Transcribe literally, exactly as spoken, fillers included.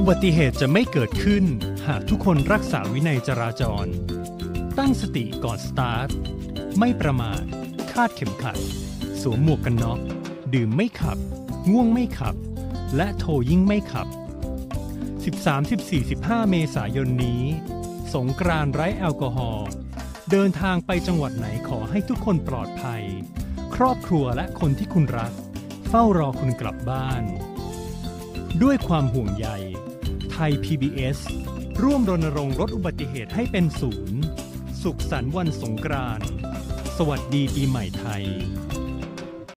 อุบัติเหตุจะไม่เกิดขึ้นหากทุกคนรักษาวินัยจราจรตั้งสติก่อนสตาร์ทไม่ประมาทคาดเข็มขัดสวมหมวกกันน็อกดื่มไม่ขับง่วงไม่ขับและโทรยิ่งไม่ขับ สิบสาม สิบสี่ สิบห้า เมษายนนี้สงกรานต์ไร้แอลกอฮอล์เดินทางไปจังหวัดไหนขอให้ทุกคนปลอดภัยครอบครัวและคนที่คุณรักเฝ้ารอคุณกลับบ้านด้วยความห่วงใยไทย พี บี เอส ร่วมรณรงค์ลดอุบัติเหตุให้เป็นศูนย์สุขสันต์วันสงกรานต์สวัสดีปีใหม่ไทย